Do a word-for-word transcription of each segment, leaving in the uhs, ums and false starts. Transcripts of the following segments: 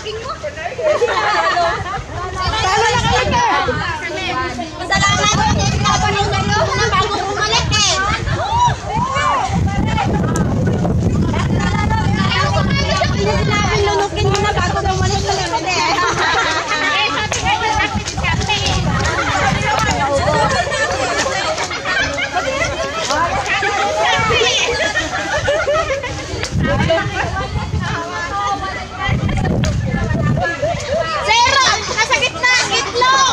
saging mo. Talo na kami ka. Masalamat ko. Pinapanong na yun. Nang bago bumalik eh. Lunukin mo na bago bumalik na naman eh. Zero! Nasa gitna ang itlog!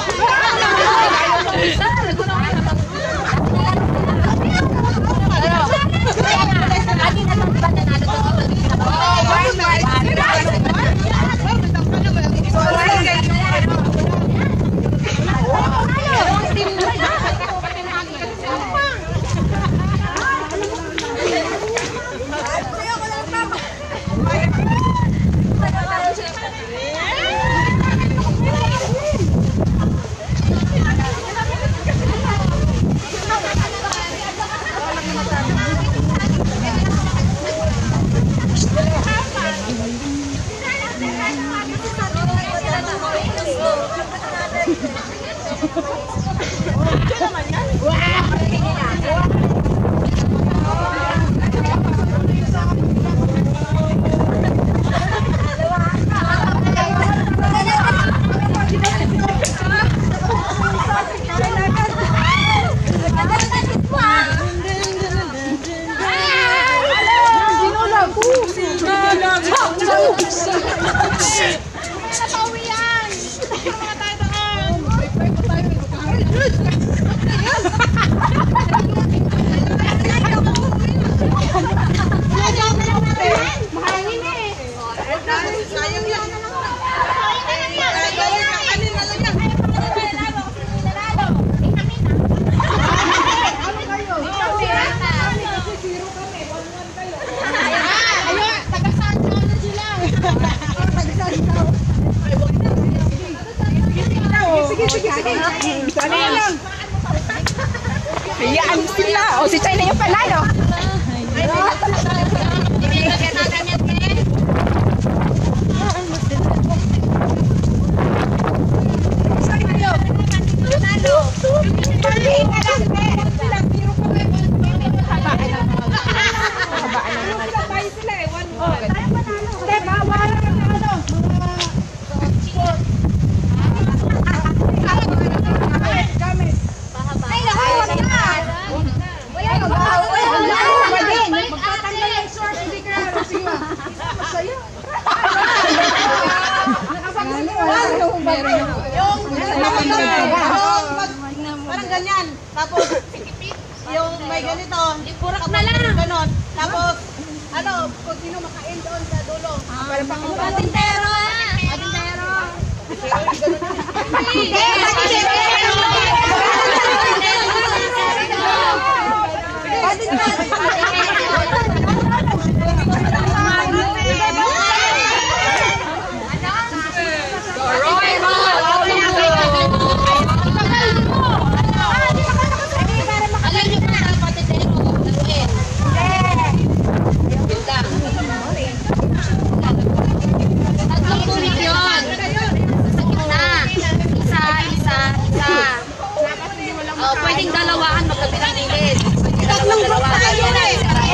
Hayaan sila. O, si China yung panalo. Parang ganyan. Tapos, yung may ganito. Purak na lang. Ganon. Tapos, ano, kung sino makain doon sa dulo. Para pang patintero. Patintero. Hindi, patintero. Pwedeng dalawaan magkabilang ulit. Tatlong group tayo na eh.